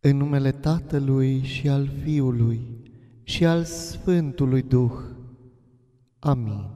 În numele Tatălui și al Fiului și al Sfântului Duh. Amin.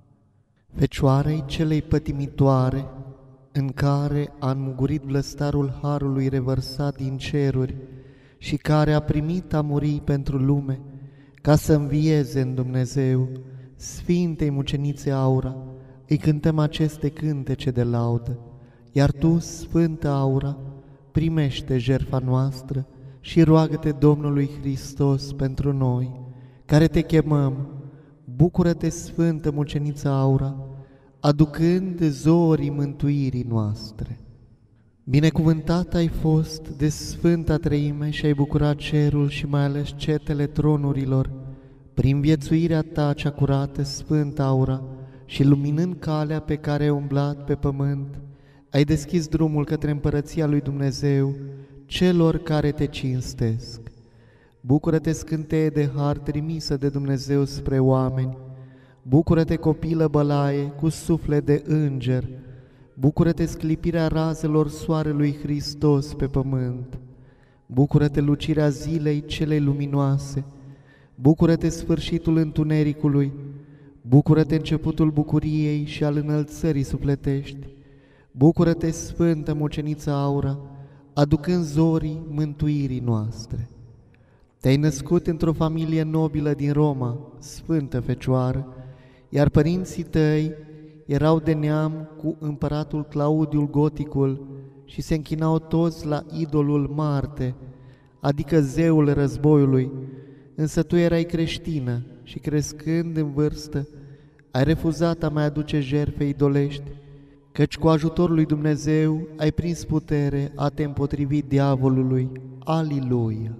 Fecioarei celei pătimitoare, în care a înmugurit blăstarul harului revărsat din ceruri și care a primit a muri pentru lume, ca să învieze în Dumnezeu, Sfintei Mucenițe Aura, îi cântăm aceste cântece de laudă. Iar tu, Sfântă Aura, primește jertfa noastră și roagă-te Domnului Hristos pentru noi, care te chemăm. Bucură-te, Sfântă Muceniță Aura, aducând zorii mântuirii noastre. Binecuvântat ai fost de Sfânta Treime și ai bucurat cerul și mai ales cetele tronurilor, prin viețuirea ta cea curată, Sfântă Aura, și luminând calea pe care ai umblat pe pământ, ai deschis drumul către împărăția lui Dumnezeu celor care te cinstesc. Bucură-te, scânteie de har trimisă de Dumnezeu spre oameni. Bucură-te, copilă bălaie, cu suflet de înger. Bucură-te, sclipirea razelor soarelui Hristos pe pământ. Bucură-te, lucirea zilei celei luminoase. Bucură-te, sfârșitul întunericului. Bucură-te, începutul bucuriei și al înălțării sufletești. Bucură-te, Sfântă Muceniță Aura, aducând zorii mântuirii noastre. Te-ai născut într-o familie nobilă din Roma, Sfântă Fecioară, iar părinții tăi erau de neam cu împăratul Claudiul Goticul și se închinau toți la idolul Marte, adică zeul războiului, însă tu erai creștină și, crescând în vârstă, ai refuzat a mai aduce jertfe idolești, căci cu ajutorul lui Dumnezeu ai prins putere a te împotrivi diavolului. Aliluia!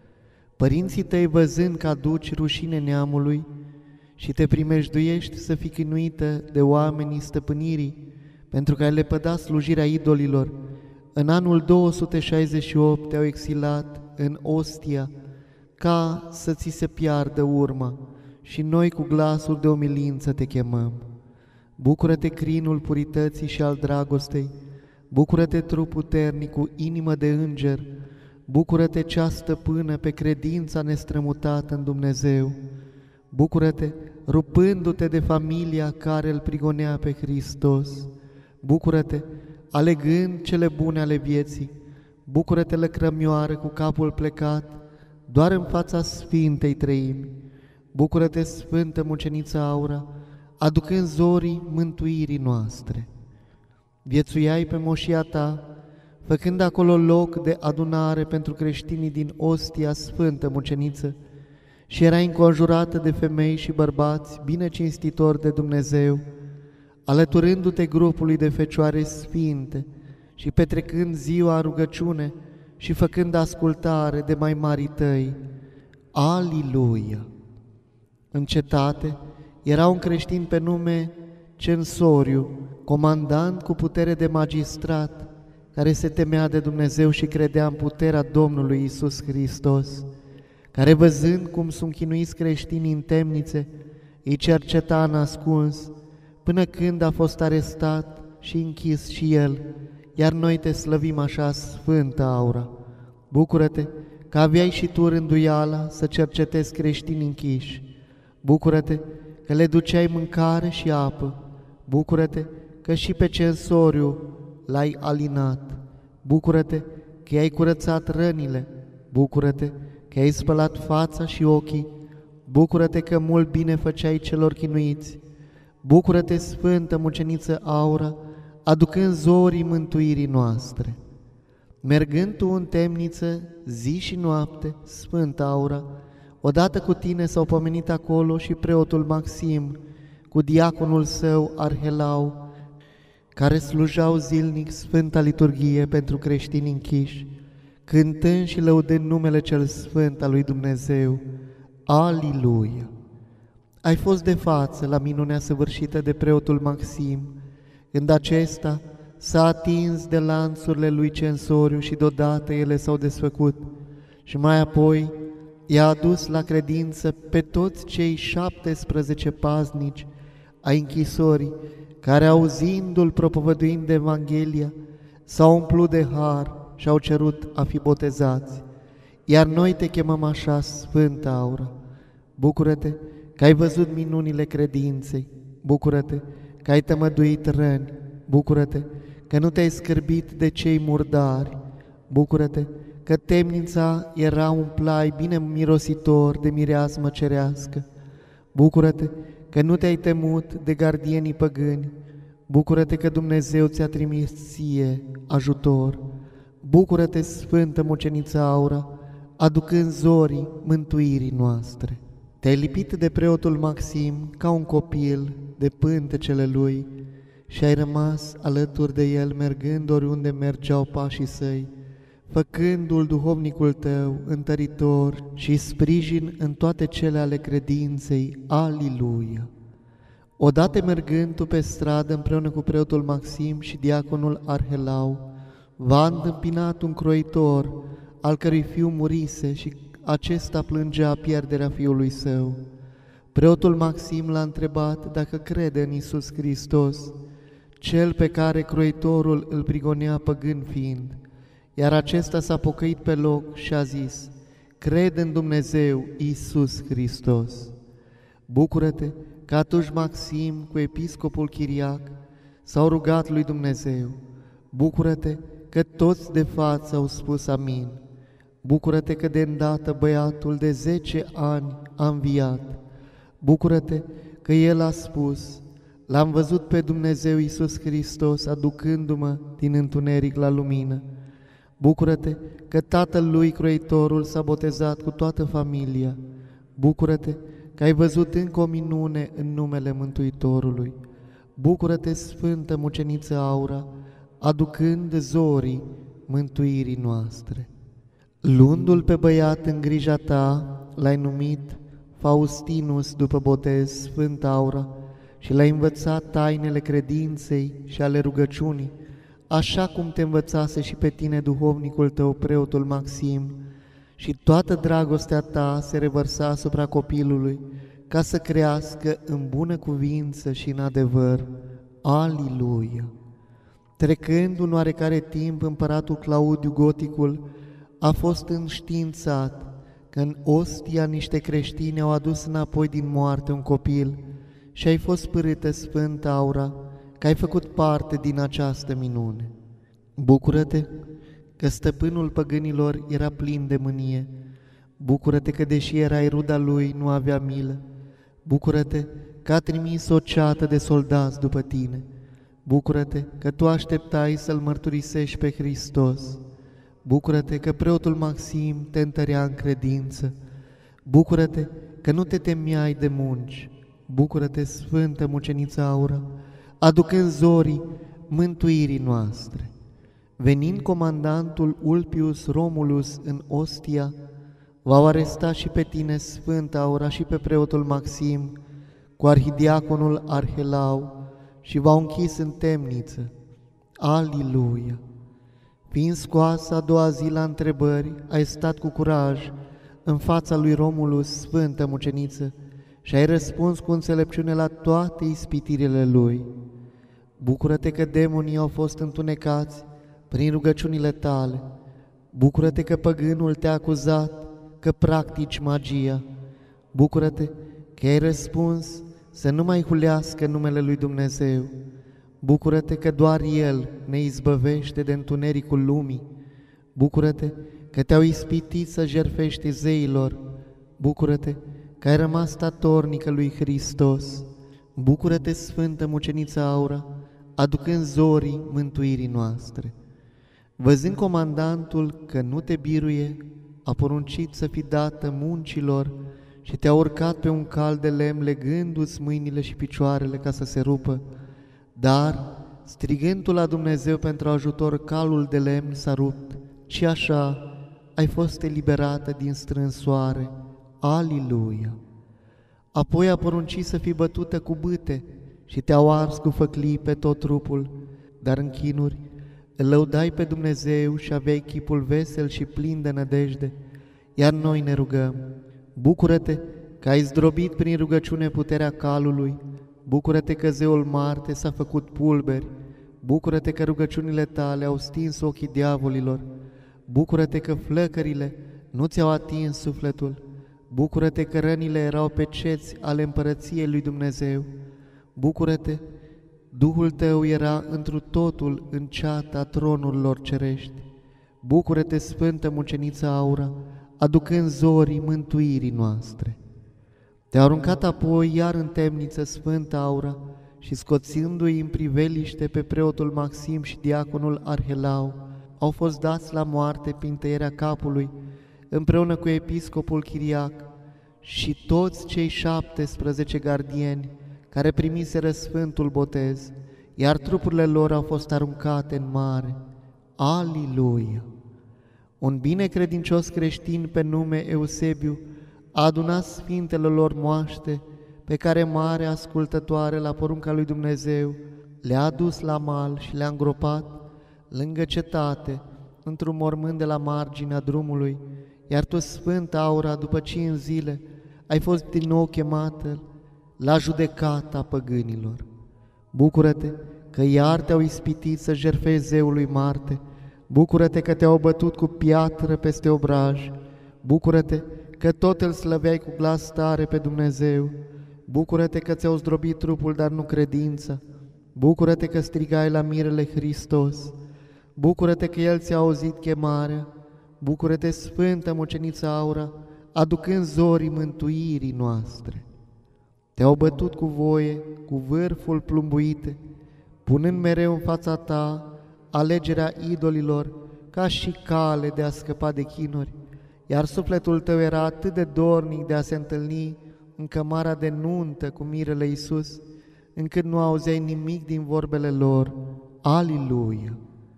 Părinții tăi, văzând că aduci rușine neamului și te primejduiești să fii chinuită de oamenii stăpânirii, pentru că ai lepădat slujirea idolilor, în anul 268 te-au exilat în Ostia, ca să ți se piardă urma, și noi cu glasuri de umilință te chemăm. Bucură-te, crinul purității și al dragostei, bucură-te, trup puternic cu inimă de înger, bucură-te, cea stăpână pe credința nestrămutată în Dumnezeu, bucură-te, rupându-te de familia care îl prigonea pe Hristos, bucură-te, alegând cele bune ale vieții, bucură-te, lăcrămioară cu capul plecat, doar în fața Sfintei Treimi, bucură-te, Sfântă Muceniță Aura, aducând zorii mântuirii noastre. Viețuiai pe moșia ta, făcând acolo loc de adunare pentru creștinii din Ostia, Sfântă Muceniță, și erai înconjurată de femei și bărbați bine cinstitori de Dumnezeu, alăturându-te grupului de fecioare sfinte și petrecând ziua în rugăciune și făcând ascultare de mai marii tăi. Aliluia! În cetate era un creștin pe nume Censoriu, comandant cu putere de magistrat, care se temea de Dumnezeu și credea în puterea Domnului Iisus Hristos, care, văzând cum sunt chinuiți creștinii în temnițe, îi cerceta ascuns, până când a fost arestat și închis și el, iar noi te slăvim așa, Sfântă Aura. Bucură-te că aveai și tu rânduiala să cercetezi creștinii închiși. Bucură-te că le duceai mâncare și apă. Bucură-te că și pe Censoriu l-ai alinat. Bucură-te că i-ai curățat rănile. Bucură-te că i-ai spălat fața și ochii. Bucură-te că mult bine făceai celor chinuiți. Bucură-te, Sfântă Muceniță Aura, aducând zorii mântuirii noastre. Mergând tu în temniță zi și noapte, Sfântă Aura, odată cu tine s-au pomenit acolo și preotul Maxim, cu diaconul său Arhelau, care slujau zilnic Sfânta Liturghie pentru creștini închiși, cântând și lăudând numele cel sfânt al lui Dumnezeu. Aliluia! Ai fost de față la minunea săvârșită de preotul Maxim, când acesta s-a atins de lanțurile lui Censoriu și deodată ele s-au desfăcut, și mai apoi i-a adus la credință pe toți cei 17 paznici ai închisorii, care, auzindu-l propovăduind Evanghelia, s-au umplut de har și au cerut a fi botezați. iar noi te chemăm așa, Sfântă Aura. Bucură-te că ai văzut minunile credinței, bucură-te că ai tămăduit răni, bucură-te că nu te-ai scârbit de cei murdari, bucură-te că temnița era un plai bine mirositor de mireasmă cerească, bucură-te că nu te-ai temut de gardienii păgâni, bucură-te că Dumnezeu ți-a trimis ție ajutor, bucură-te, Sfântă Muceniță Aura, aducând zorii mântuirii noastre. Te-ai lipit de preotul Maxim ca un copil de pântecele lui și ai rămas alături de el mergând oriunde mergeau pașii săi, făcându-l duhovnicul tău întăritor și sprijin în toate cele ale credinței. Aliluia! Odată mergând tu pe stradă împreună cu preotul Maxim și diaconul Arhelau, v-a întâmpinat un croitor, al cărui fiu murise și acesta plângea pierderea fiului său. Preotul Maxim l-a întrebat dacă crede în Iisus Hristos, cel pe care croitorul îl prigonea păgân fiind, iar acesta s-a pocăit pe loc și a zis: cred în Dumnezeu Iisus Hristos. Bucură-te că atunci Maxim cu episcopul Chiriac s-au rugat lui Dumnezeu. Bucură-te că toți de față au spus amin. Bucură-te că de îndată băiatul de 10 ani a înviat. Bucură-te că el a spus: l-am văzut pe Dumnezeu Iisus Hristos aducându-mă din întuneric la lumină. Bucură-te că tatăl lui croitorul s-a botezat cu toată familia. Bucură-te că ai văzut încă o minune în numele Mântuitorului. Bucură-te, Sfântă Muceniță Aura, aducând zorii mântuirii noastre. Luându-l pe băiat în grija ta, l-ai numit Faustinus după botez, Sfântă Aura, și l-ai învățat tainele credinței și ale rugăciunii, așa cum te învățase și pe tine duhovnicul tău, preotul Maxim, și toată dragostea ta se revărsa asupra copilului, ca să crească în bună cuvință și în adevăr. Aliluia! Trecând un oarecare timp, împăratul Claudiu Goticul a fost înștiințat că în Ostia niște creștini au adus înapoi din moarte un copil și ai fost pârâtă, Sfântă Aura, că ai făcut parte din această minune. Bucură-te că stăpânul păgânilor era plin de mânie. Bucură-te că, deși erai ruda lui, nu avea milă. Bucură-te că a trimis o ceată de soldați după tine. Bucură-te că tu așteptai să-L mărturisești pe Hristos. Bucură-te că preotul Maxim te întărea în credință. Bucură-te că nu te temeai de munci. Bucură-te, Sfântă Muceniță Aura, aducând zorii mântuirii noastre. Venind comandantul Ulpius Romulus în Ostia, v-au arestat și pe tine, Sfântă Aura, și pe preotul Maxim, cu arhidiaconul Arhelau, și v-au închis în temniță. Aliluia! Fiind scoasă a doua zi la întrebări, ai stat cu curaj în fața lui Romulus, Sfântă Muceniță, și ai răspuns cu înțelepciune la toate ispitirile lui. Bucură-te că demonii au fost întunecați prin rugăciunile tale. Bucură-te că păgânul te-a acuzat că practici magia. Bucură-te că ai răspuns să nu mai hulească numele lui Dumnezeu. Bucură-te că doar El ne izbăvește de întunericul lumii. Bucură-te că te-au ispitit să jertfești zeilor. Bucură-te că ai rămas statornică lui Hristos. Bucură-te, Sfântă Muceniță Aura, aducând zorii mântuirii noastre. Văzând comandantul că nu te biruie, a poruncit să fii dată muncilor și te-a urcat pe un cal de lemn, legându-ți mâinile și picioarele ca să se rupă. Dar, strigând tu la Dumnezeu pentru ajutor, calul de lemn s-a rupt și așa ai fost eliberată din strânsoare. Aliluia! Apoi a poruncit să fii bătută cu bâte și te-au ars cu făclii pe tot trupul, dar în chinuri îl lăudai pe Dumnezeu și aveai chipul vesel și plin de nădejde, iar noi ne rugăm. Bucură-te că ai zdrobit prin rugăciune puterea calului, bucură-te că zeul Marte s-a făcut pulberi, bucură-te că rugăciunile tale au stins ochii diavolilor, bucură-te că flăcările nu ți-au atins sufletul. Bucură-te că rănile erau peceți ale împărăției lui Dumnezeu. Bucură-te, Duhul tău era întru totul în ceata tronurilor cerești. Bucură-te, Sfântă Muceniță Aura, aducând zorii mântuirii noastre. Te-a aruncat apoi iar în temniță, Sfântă Aura, și scoțându-i în priveliște pe preotul Maxim și diaconul Arhelau, au fost dați la moarte prin tăierea capului, împreună cu episcopul Chiriac și toți cei 17 gardieni care primiseră Sfântul Botez, iar trupurile lor au fost aruncate în mare. Aliluia! Un binecredincios creștin pe nume Eusebiu a adunat sfintele lor moaște, pe care mare ascultătoare la porunca lui Dumnezeu le-a dus la mal și le-a îngropat lângă cetate, într-un mormânt de la marginea drumului, iar tu, Sfântă Aura, după 5 zile, ai fost din nou chemată la judecata păgânilor. Bucură-te că iar te-au ispitit să jertfezi zeului Marte. Bucură-te că te-au bătut cu piatră peste obraj. Bucură-te că tot îl slăveai cu glas tare pe Dumnezeu. Bucură-te că ți-au zdrobit trupul, dar nu credința. Bucură-te că strigai la mirele Hristos. Bucură-te că El ți-a auzit chemarea. Bucură-te, Sfântă Muceniță Aura, aducând zorii mântuirii noastre. Te-au bătut cu voie, cu vârful plumbuite, punând mereu în fața ta alegerea idolilor ca și cale de a scăpa de chinuri, iar sufletul tău era atât de dornic de a se întâlni în cămara de nuntă cu mirele Iisus, încât nu auzeai nimic din vorbele lor. Aliluia!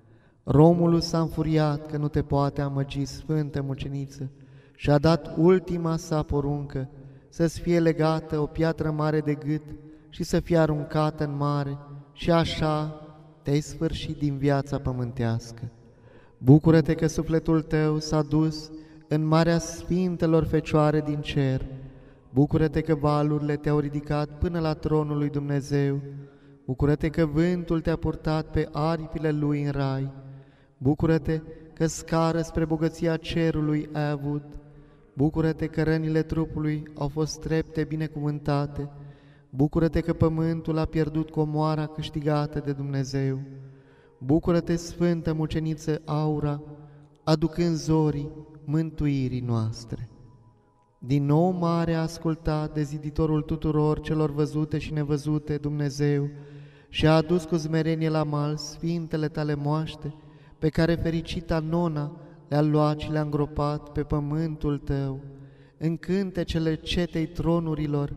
Romulus s-a înfuriat că nu te poate amăgi, Sfântă Muceniță, și a dat ultima sa poruncă, să-ți fie legată o piatră mare de gât și să fie aruncată în mare, și așa te-ai sfârșit din viața pământească. Bucură-te că sufletul tău s-a dus în marea sfintelor fecioare din cer. Bucură-te că valurile te-au ridicat până la tronul lui Dumnezeu. Bucură-te că vântul te-a purtat pe aripile lui în rai. Bucură-te că scară spre bogăția cerului ai avut. Bucură-te că rănile trupului au fost trepte binecuvântate. Bucură-te că pământul a pierdut comoara câștigată de Dumnezeu. Bucură-te, Sfântă Muceniță Aura, aducând zorii mântuirii noastre. Din nou mare a ascultat de ziditorul tuturor celor văzute și nevăzute, Dumnezeu, și a adus cu smerenie la mal sfintele tale moaște, pe care fericita Nona le-a luat și le-a îngropat pe pământul tău, în cântecele cetei tronurilor.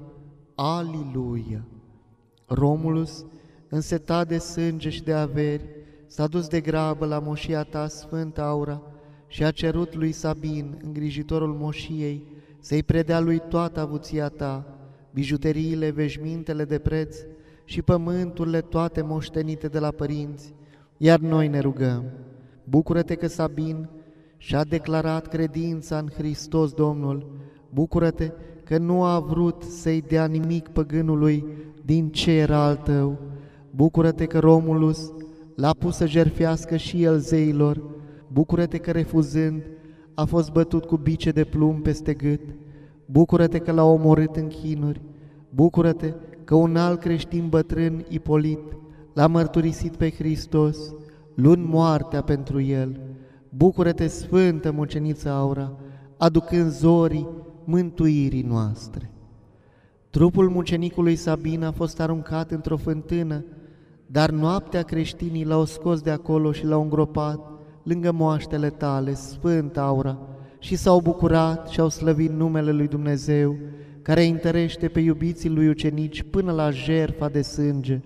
Aliluia! Romulus, însetat de sânge și de averi, s-a dus de grabă la moșia ta, Sfântă Aura, și a cerut lui Sabin, îngrijitorul moșiei, să-i predea lui toată avuția ta, bijuteriile, veșmintele de preț și pământurile toate moștenite de la părinți, iar noi ne rugăm. Bucură-te că Sabin și-a declarat credința în Hristos Domnul. Bucură-te că nu a vrut să-i dea nimic păgânului din ce era al tău. Bucură-te că Romulus l-a pus să jertfească și el zeilor. Bucură-te că, refuzând, a fost bătut cu bice de plumb peste gât. Bucură-te că l-a omorât în chinuri. Bucură-te că un alt creștin bătrân, Ipolit, l-a mărturisit pe Hristos, luând moartea pentru el. Bucură-te, Sfântă Muceniță Aura, aducând zorii mântuirii noastre. Trupul mucenicului Sabin a fost aruncat într-o fântână, dar noaptea creștinii l-au scos de acolo și l-au îngropat lângă moaștele tale, Sfântă Aura, și s-au bucurat și au slăvit numele lui Dumnezeu, care îi întărește pe iubiții lui ucenici până la jertfa de sânge.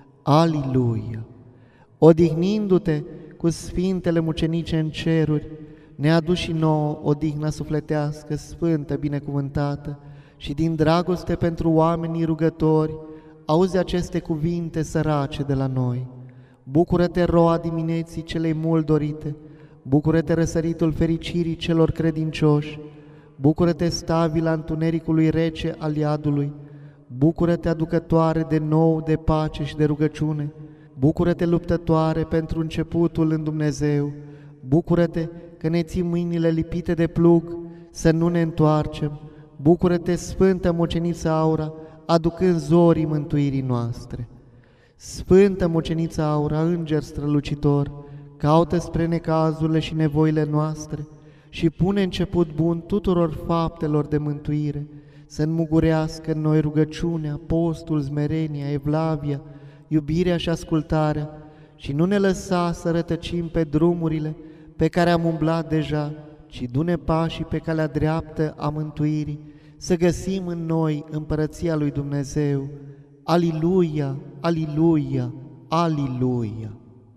Aliluia! Odihnindu-te cu sfintele mucenice în ceruri, ne-a adus și nouă odihna sufletească, sfântă, binecuvântată, și din dragoste pentru oamenii rugători, auzi aceste cuvinte sărace de la noi. Bucură-te, roa dimineții celei mult dorite, bucură-te, răsăritul fericirii celor credincioși, bucură-te, stabila întunericului rece al iadului, bucură-te, aducătoare de nou de pace și de rugăciune, bucură-te, luptătoare pentru începutul în Dumnezeu, bucură-te că ne ții mâinile lipite de plug să nu ne întoarcem. Bucură-te, Sfântă Muceniță Aura, aducând zorii mântuirii noastre. Sfântă Muceniță Aura, înger strălucitor, caută spre necazurile și nevoile noastre și pune început bun tuturor faptelor de mântuire, să înmugurească în noi rugăciunea, postul, smerenia, evlavia, iubirea și ascultarea, și nu ne lăsa să rătăcim pe drumurile pe care am umblat deja, ci du-ne pașii pe calea dreaptă a mântuirii, să găsim în noi împărăția lui Dumnezeu. Aliluia, aliluia, aliluia!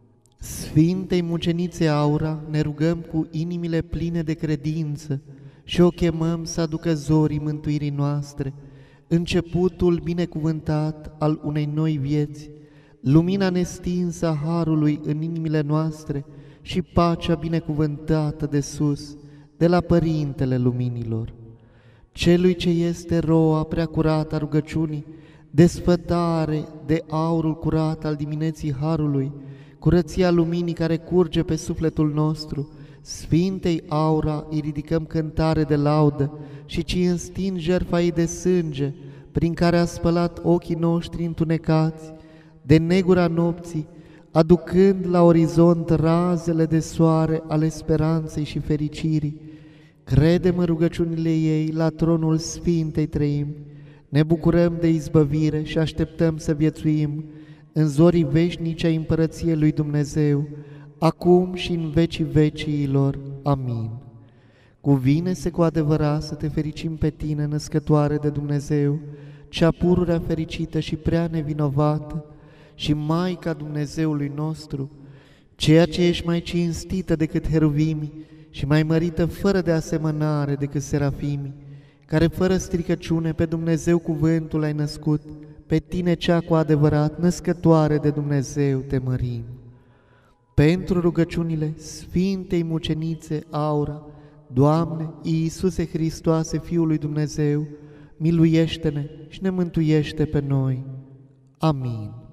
Sfintei Mucenițe Aura, ne rugăm cu inimile pline de credință și o chemăm să aducă zorii mântuirii noastre, începutul binecuvântat al unei noi vieți, lumina nestinsă a Harului în inimile noastre și pacea binecuvântată de sus, de la Părintele Luminilor. Celui ce este roa preacurată a rugăciunii, desfătare de aurul curat al dimineții Harului, curăția luminii care curge pe sufletul nostru, Sfintei Aura îi ridicăm cântare de laudă și cinstin jertfa ei de sânge, prin care a spălat ochii noștri întunecați de negura nopții, aducând la orizont razele de soare ale speranței și fericirii. Credem în rugăciunile ei la tronul Sfintei Treimi, ne bucurăm de izbăvire și așteptăm să viețuim în zorii veșnice ai împărăției lui Dumnezeu, acum și în vecii veciilor. Amin. Cuvine-se cu adevărat să te fericim pe tine, născătoare de Dumnezeu, cea pururea fericită și prea nevinovată, și Maica Dumnezeului nostru, ceea ce ești mai cinstită decât heruvimii și mai mărită fără de asemănare decât serafimii, care fără stricăciune pe Dumnezeu cuvântul ai născut, pe tine cea cu adevărat născătoare de Dumnezeu te mărim. Pentru rugăciunile Sfintei Mucenițe Aura, Doamne, Iisuse Hristoase, Fiul lui Dumnezeu, miluiește-ne și ne mântuiește pe noi. Amin.